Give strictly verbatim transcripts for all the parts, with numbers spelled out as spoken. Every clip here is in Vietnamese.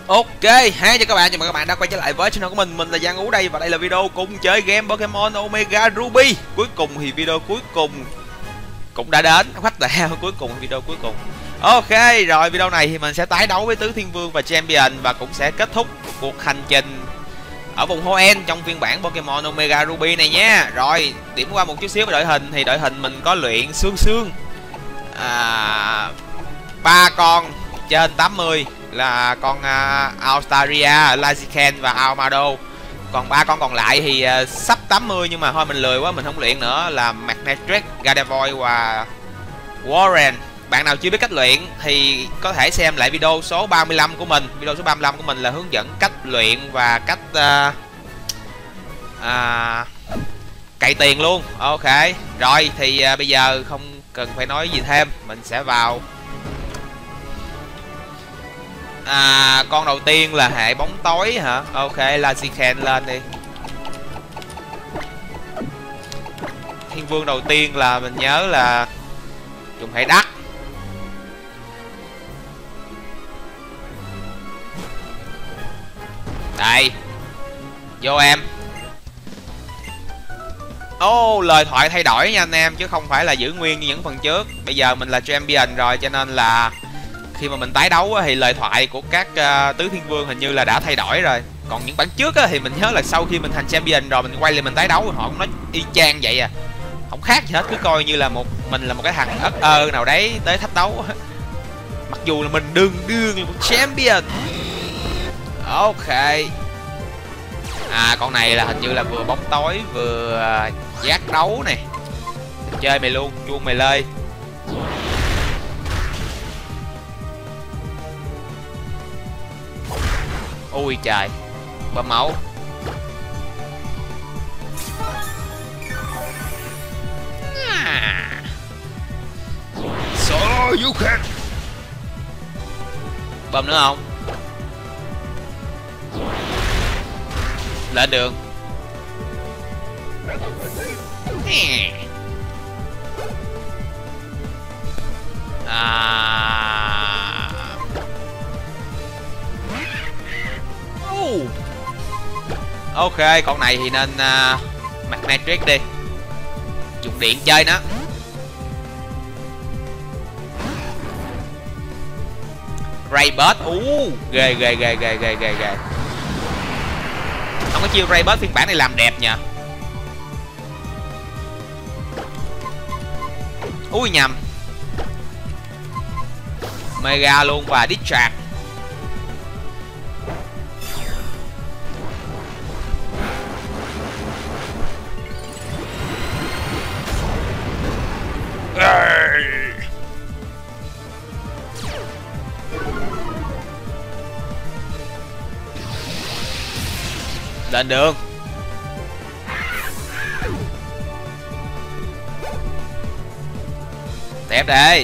Ok, hai chào các bạn, chào mừng các bạn đã quay trở lại với channel của mình. Mình là Giang Ú đây và đây là video cùng chơi game Pokemon Omega Ruby. Cuối cùng thì video cuối cùng cũng đã đến. What the hell, cuối cùng video cuối cùng. Ok, rồi video này thì mình sẽ tái đấu với Tứ Thiên Vương và Champion và cũng sẽ kết thúc cuộc hành trình ở vùng Hoenn trong phiên bản Pokemon Omega Ruby này nha. Rồi, điểm qua một chút xíu về đội hình thì đội hình mình có luyện xương xương à, ba con trên tám mươi là con uh, Altaria, Blaziken và Armado. Còn ba con còn lại thì uh, sắp tám mươi nhưng mà thôi mình lười quá mình không luyện nữa, là Magnetric, Gardevoir và Warren. Bạn nào chưa biết cách luyện thì có thể xem lại video số ba mươi lăm của mình. Video số ba mươi lăm của mình là hướng dẫn cách luyện và cách uh, uh, cày tiền luôn. Ok, rồi thì uh, bây giờ không cần phải nói gì thêm, mình sẽ vào. À, con đầu tiên là hệ bóng tối hả? Ok, Blaziken lên đi. Thiên Vương đầu tiên là mình nhớ là dùng hệ đất. Đây, vô em. Ô, oh, lời thoại thay đổi nha anh em, chứ không phải là giữ nguyên như những phần trước. Bây giờ mình là Champion rồi cho nên là khi mà mình tái đấu thì lời thoại của các uh, Tứ Thiên Vương hình như là đã thay đổi rồi. Còn những bản trước á, thì mình nhớ là sau khi mình thành Champion rồi mình quay lại mình tái đấu họ cũng nói y chang vậy à, không khác gì hết, cứ coi như là một mình là một cái thằng ất ơ nào đấy tới thách đấu mặc dù là mình đương đương là một Champion. Ok, à con này là hình như là vừa bóng tối vừa uh, giác đấu này. Chơi mày luôn, chuông mày lơi. Ui trời, bơm máu. À. Solo you can. Bơm nữa không? Lên đường. À. Ok, con này thì nên uh, Magnetric đi, dùng điện chơi nó. Raybird, ú, ghê ghê ghê ghê ghê ghê ghê. Không có chiêu Raybird phiên bản này làm đẹp nha. Ui nhầm. Mega luôn và Discharge. Lên đường. Tiếp đi.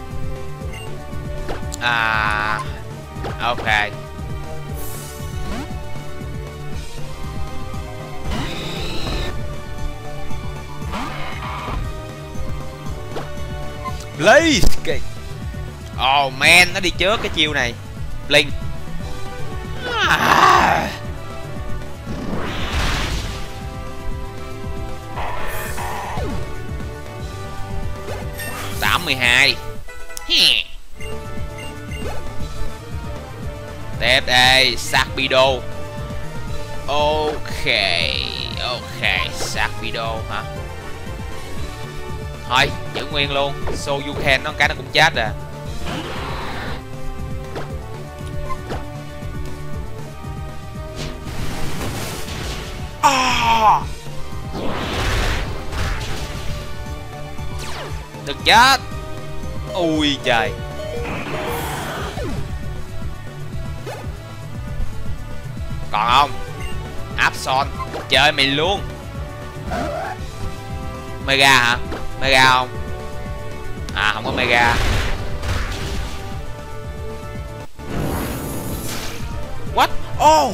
À, ok. Please. Oh man, nó đi trước cái chiêu này. Blink. À. tám mươi hai. Tiếp đây, Sarpedo. Ok, ok, Sarpedo hả? Thôi, giữ nguyên luôn. So you can nó cái nó cũng chết à. Oh. Đừng chết. Ui trời. Còn không? Absol, chơi mày luôn. Mega hả? Mega không? À không có Mega. What? Oh.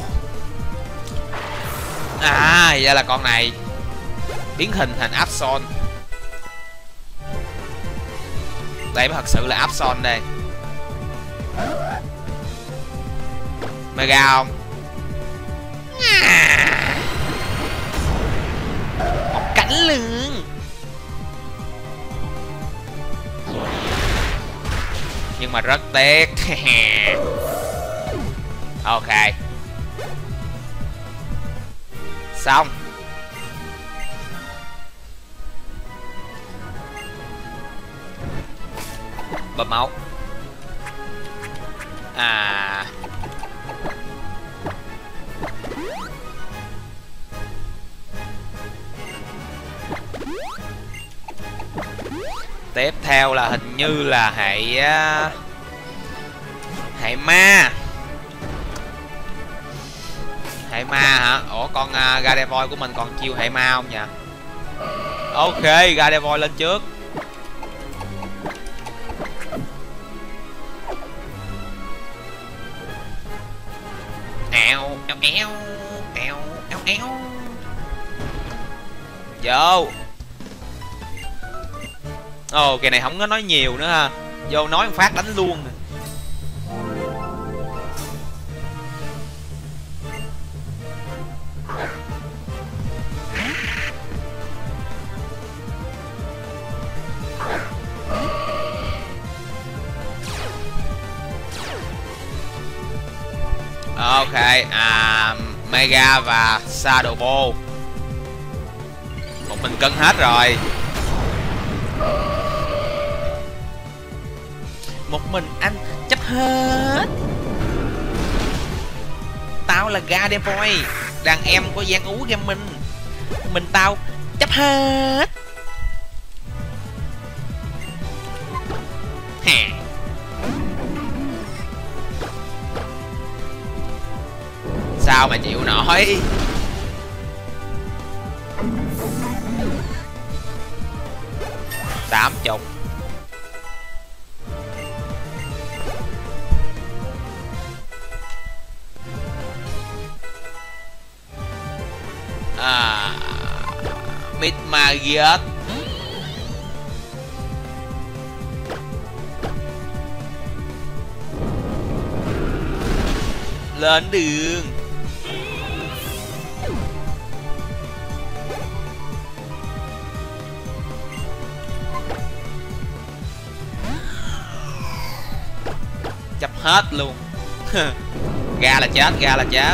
À vậy là con này biến hình thành Absol. Đây mới thật sự là Absol đây. Mega không? Một cánh lương. Nhưng mà rất tiếc. Ok. Xong. Bơm máu. À. Tiếp theo là hình như là hệ hệ ma. Hệ ma hả? Ủa con uh, Gardevoir của mình còn chiêu hệ ma không nhỉ? Ok, Gardevoir lên trước. Eo eo eo eo eo eo. Vô. Ồ, oh, cái này không có nói nhiều nữa ha. Vô nói một phát đánh luôn nè. Ok, à, Mega và Shadow Ball một mình cân hết rồi. Một mình anh chấp hết. Tao là Gardevoir, đàn em của Giang Ú Gaming. Mình tao chấp hết. Hè. Sao mà chịu nổi. Tám chục. À, Mid Magiot. Lên đường. Chấp hết luôn. Ra là chết, ra là chết.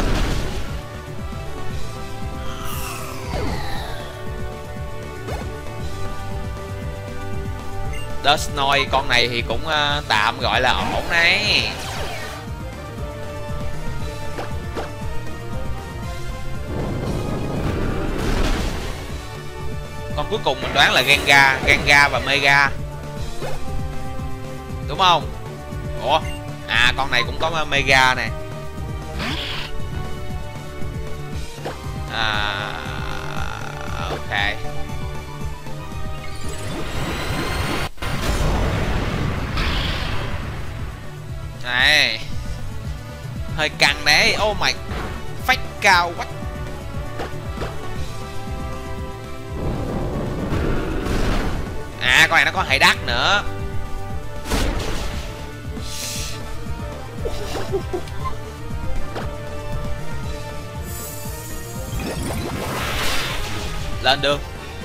Dusknoir con này thì cũng uh, tạm gọi là ổn này. Con cuối cùng mình đoán là Gengar, Gengar và Mega. Đúng không? Ủa? À, con này cũng có Mega nè. À, ok. Này, hơi căng đấy. Oh my, phách cao quá. À, con này nó có hệ đắt nữa. Lên đường.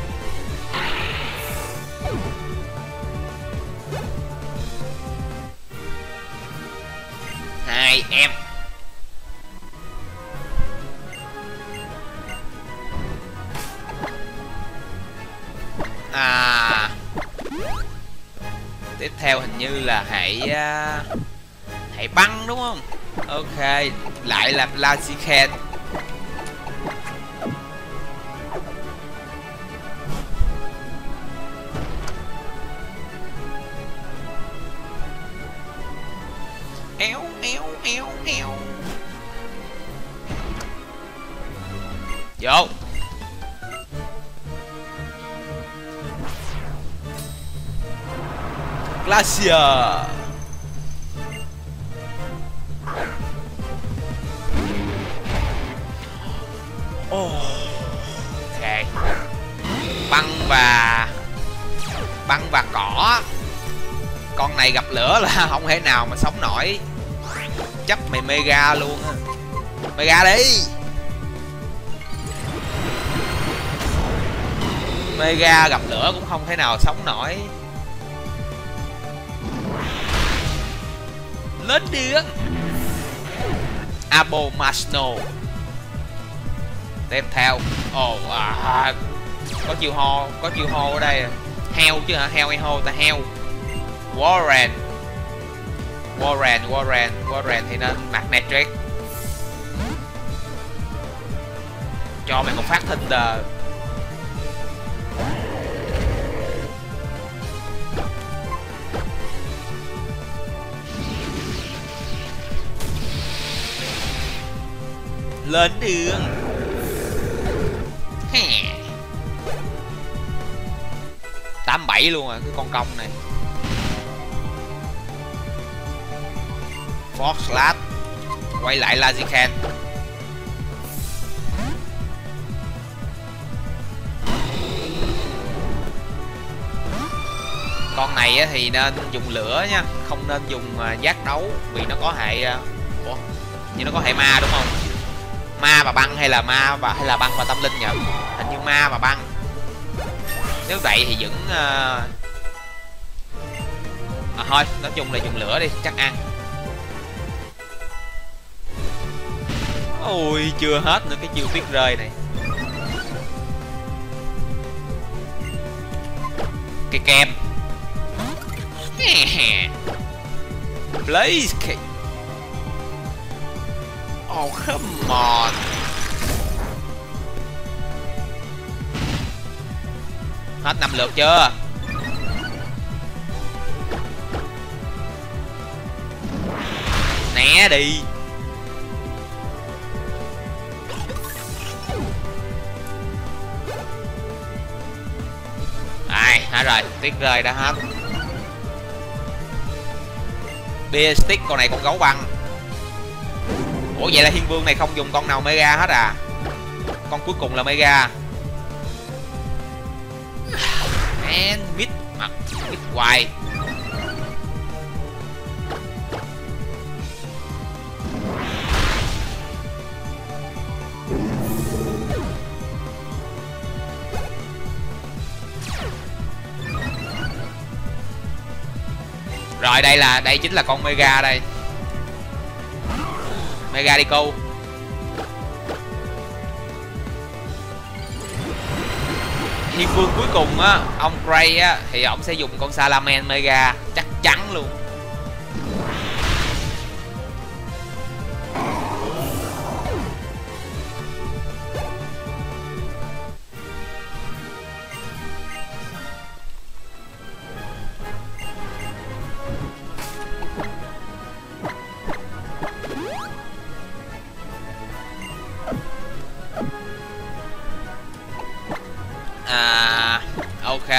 Hai em. À, tiếp theo hình như là hệ uh, hệ băng đúng không? Ok, lại là Blaziken. Éo éo éo éo. Vô. Glacier. Oh. Ok. Băng và băng và cỏ. Con này gặp lửa là không thể nào mà sống nổi. chấp mày mega luôn á. Mega đi. Mega gặp lửa cũng không thể nào sống nổi. Lên đường. Abomasno. Tiếp theo. Ồ oh, à, có chiêu hô, có chiêu hô ở đây. Heo chứ hả? Heo hay hô ta? Heo. Warren. Warren, Warren, Warren thì nên Magnetric. Cho mày một phát Thunder. Lên đường. tám bảy luôn à cái con công này. Fox Slash. Quay lại Laziken. Con này thì nên dùng lửa nha, không nên dùng giác đấu vì nó có hệ. Ủa, như nó có hệ ma đúng không? Ma và băng hay là ma và hay là băng và tâm linh nhỉ? Hình như ma và băng. Nếu vậy thì vẫn uh... à, thôi nói chung là dùng lửa đi chắc ăn. Ôi chưa hết nữa cái chiêu tuyết rơi này. Cây kem. Blaze kick. Oh come on. Hết năm lượt chưa? Né đi. Ai, hết rồi, tuyết rơi đã hết. Beer stick con này con gấu băng. Ủa vậy là Hiên Vương này không dùng con nào mega hết à? Con cuối cùng là mega. Man, mid mặt mid hoài. Rồi đây là đây chính là con mega đây. Mega đi câu. Hiên Vương cuối cùng á, ông Gray á thì ông sẽ dùng con Salaman mega chắc chắn luôn. À, ok.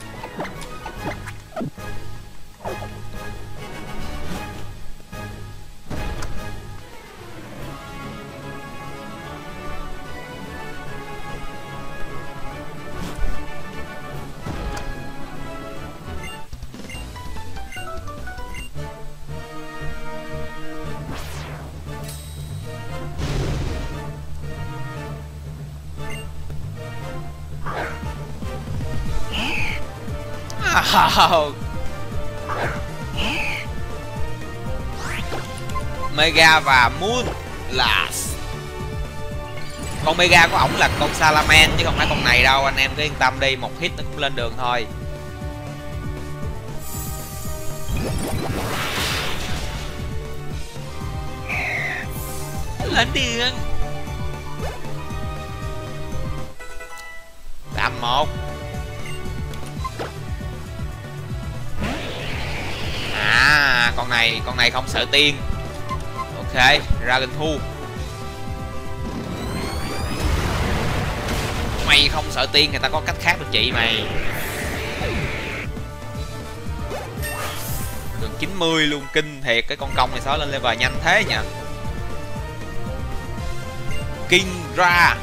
Oh. Mega và Moon Blast. Con mega của ổng là con Salaman chứ không phải con này đâu, anh em cứ yên tâm đi, một hit nó cũng lên đường thôi. Lên đường. Tám một. À, con này, con này không sợ tiên. Ok, Dragon Thu. Mày không sợ tiên, người ta có cách khác được chị mày. Gần chín mươi luôn, kinh thiệt, cái con công này xóa lên level nhanh thế nhỉ. King Ra.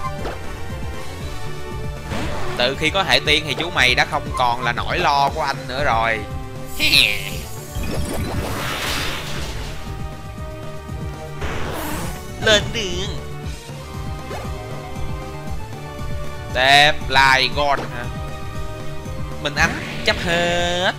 Từ khi có hệ tiên thì chú mày đã không còn là nỗi lo của anh nữa rồi. Lên đường. Đẹp lại gòn hả? Mình ăn chấp hết.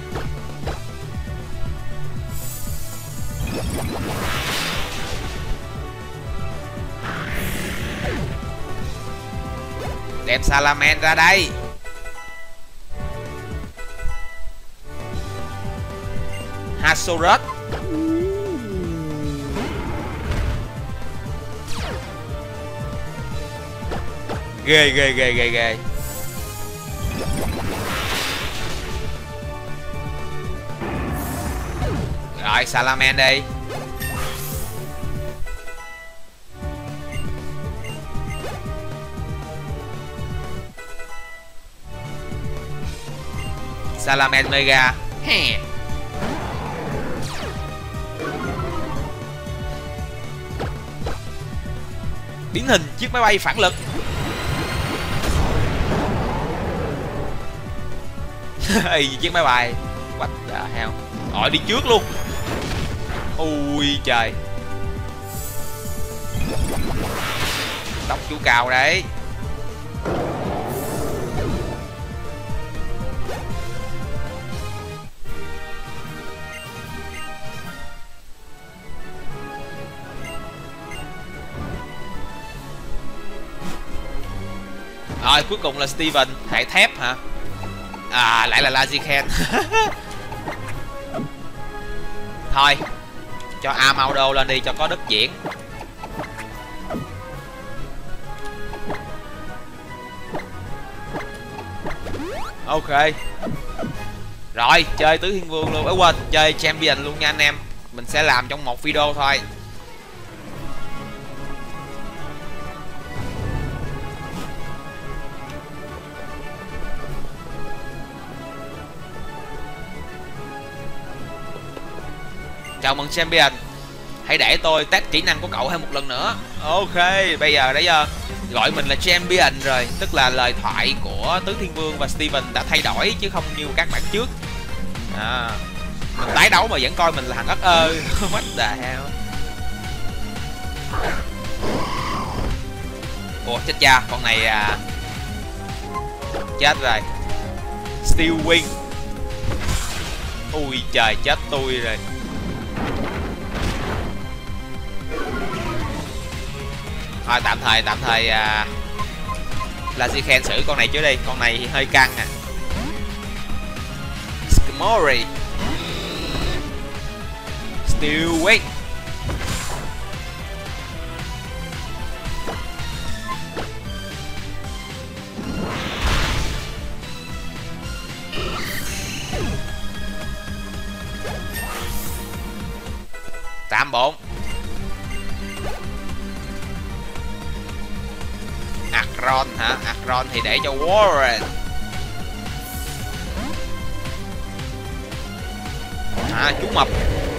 Đem Salaman ra đây. Hasoret. Ghê ghê ghê ghê ghê. Rồi Salaman đi. Salaman Mega. Hè. Biến hình chiếc máy bay phản lực. Ây, chiếc máy bay. What the hell. Ôi đi trước luôn. Ui trời. Tóc chú cao đấy. Rồi cuối cùng là Steven, hệ thép hả? À lại là Laziken. Thôi cho Amaldo lên đi cho có đất diễn. Ok. Rồi chơi Tứ Thiên Vương luôn. Ở quên chơi Champion luôn nha anh em. Mình sẽ làm trong một video thôi. Chào mừng Champion. Hãy để tôi test kỹ năng của cậu thêm một lần nữa. Ok, bây giờ đấy giờ gọi mình là Champion rồi. Tức là lời thoại của Tứ Thiên Vương và Steven đã thay đổi chứ không như các bản trước. À, mình tái đấu mà vẫn coi mình là thằng ất ơi. What the hell. Ủa chết cha, con này à... chết rồi. Steel Wing. Ui trời chết tôi rồi. Thôi tạm thời tạm thời à, Laziken xử con này trước đi, con này hơi căng à. Skimori. Steel Wing. Tám bốn. Akron hả? Akron thì để cho Warren. À chú mập.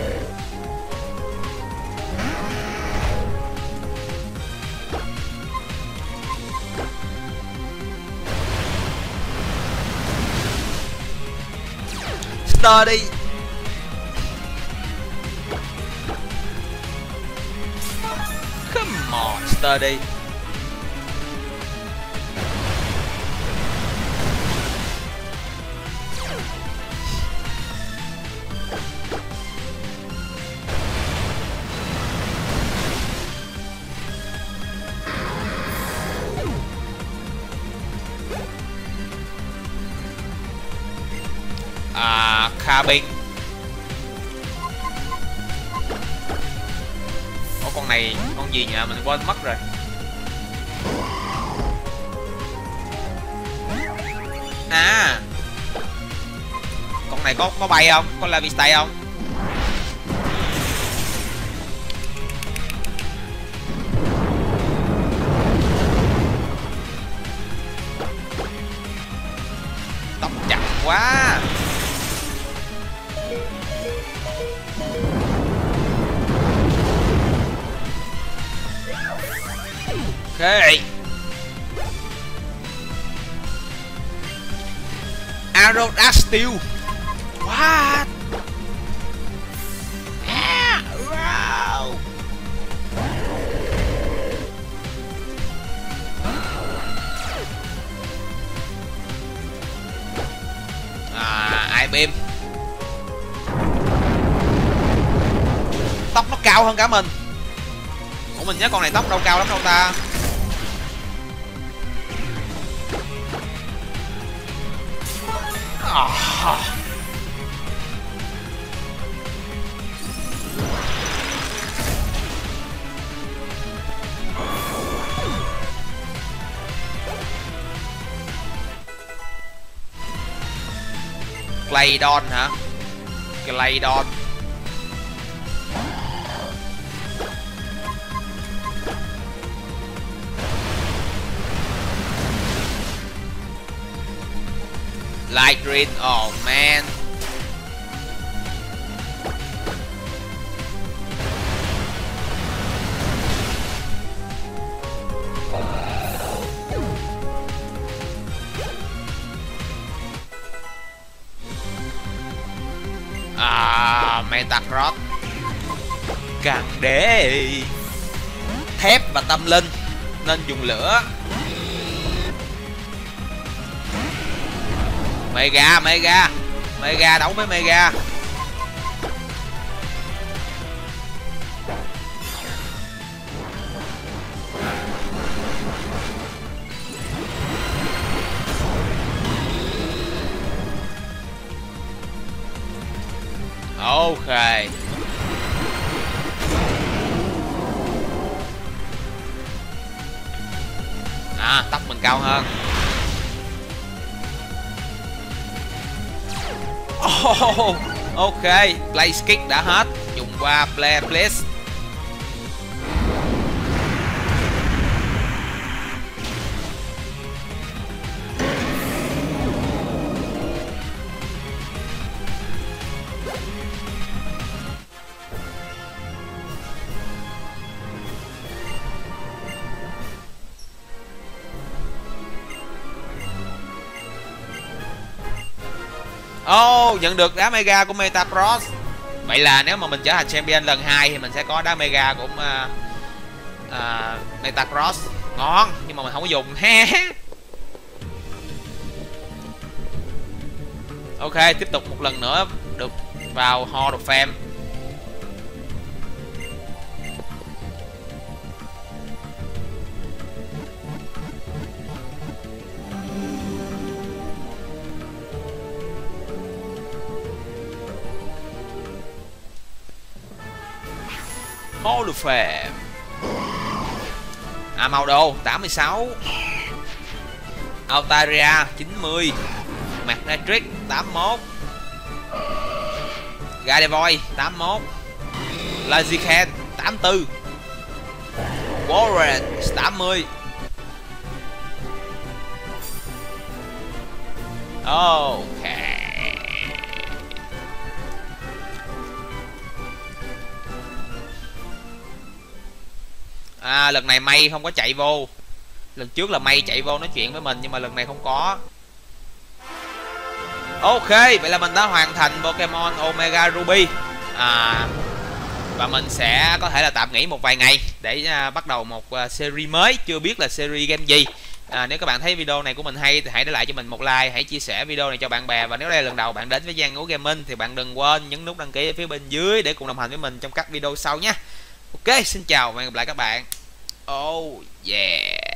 Study. Come on, Study. À, Cabin. Ủa con này con gì nhỉ, mình quên mất rồi. À con này có có bay không, có Lavistay không? Tóc chặt quá. Ok. Aerodactyl. What? Yeah, wow. beam. Tóc nó cao hơn cả mình. Ủa mình nhớ con này tóc đâu cao lắm đâu ta. Oh. Claydon hả? Claydon. Light green, oh man. À, Metacross. Càng đế. Thép và tâm linh nên dùng lửa. Mega, Mega, Mega đấu với Mega. Ok. À, tóc mình cao hơn. Oh, ok, Blaze Kick đã hết. Dùng qua Play Please. Oh, nhận được đá Mega của Metacross. Vậy là nếu mà mình trở thành champion lần hai thì mình sẽ có đá Mega của uh, uh, Metacross. Ngon, nhưng mà mình không có dùng ha. Ok, tiếp tục một lần nữa được vào Hall of Fame. Hall of Fame. À, màu đồ tám mươi sáu. Altaria chín mươi. Magnetric tám mươi mốt. Gardevoir tám mươi mốt. Blaziken tám mươi tư. Warren tám mươi. Ok. À, lần này May không có chạy vô. Lần trước là May chạy vô nói chuyện với mình, nhưng mà lần này không có. Ok, vậy là mình đã hoàn thành Pokemon Omega Ruby. À, và mình sẽ có thể là tạm nghỉ một vài ngày để à, bắt đầu một à, series mới. Chưa biết là series game gì. À, nếu các bạn thấy video này của mình hay thì hãy để lại cho mình một like, hãy chia sẻ video này cho bạn bè. Và nếu đây là lần đầu bạn đến với Giang Ngũ Gaming thì bạn đừng quên nhấn nút đăng ký ở phía bên dưới để cùng đồng hành với mình trong các video sau nhé. Ok, xin chào và hẹn gặp lại các bạn. Oh yeah.